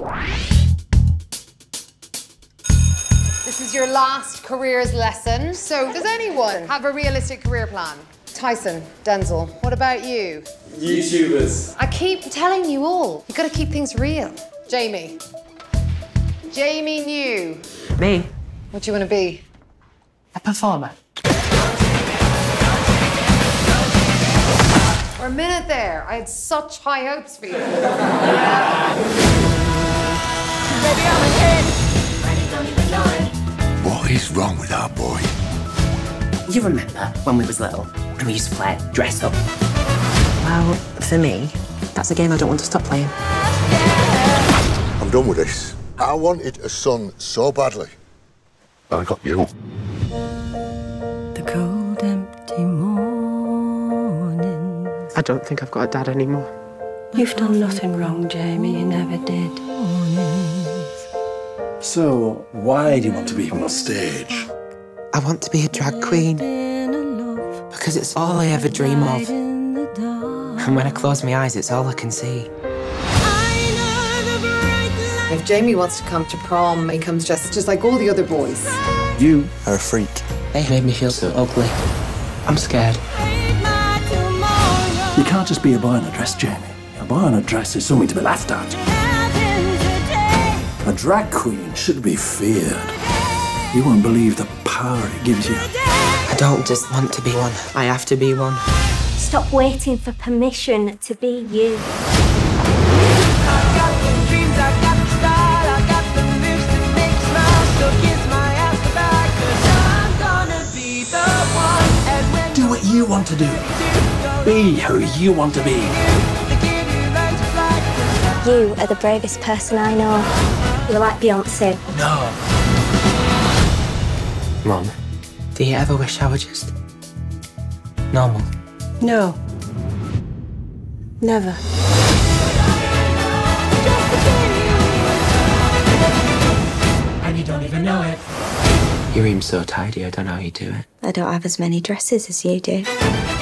This is your last careers lesson. So, does anyone have a realistic career plan? Tyson, Denzel, what about you? YouTubers. I keep telling you all, you've got to keep things real. Jamie. Jamie New. Me? What do you want to be? A performer. For a minute there, I had such high hopes for you. What is wrong with our boy? You remember when we was little and we used to play dress up? Well, for me, that's a game I don't want to stop playing. I'm done with this. I wanted a son so badly. I got you. The cold, empty morning. I don't think I've got a dad anymore. You've done nothing wrong, Jamie. You never did. So, why do you want to be on stage? I want to be a drag queen because it's all I ever dream of. And when I close my eyes, it's all I can see. If Jamie wants to come to prom, he comes just like all the other boys. You are a freak. They made me feel so ugly. I'm scared. You can't just be a boy in a dress, Jamie. A boy in a dress is something to be laughed at. A drag queen should be feared. You won't believe the power it gives you. I don't just want to be one. I have to be one. Stop waiting for permission to be you. Do what you want to do. Be who you want to be. You are the bravest person I know. You're like Beyonce. No. Mum, do you ever wish I were just normal? No. Never. And you don't even know it. Your room's so tidy, I don't know how you do it. I don't have as many dresses as you do.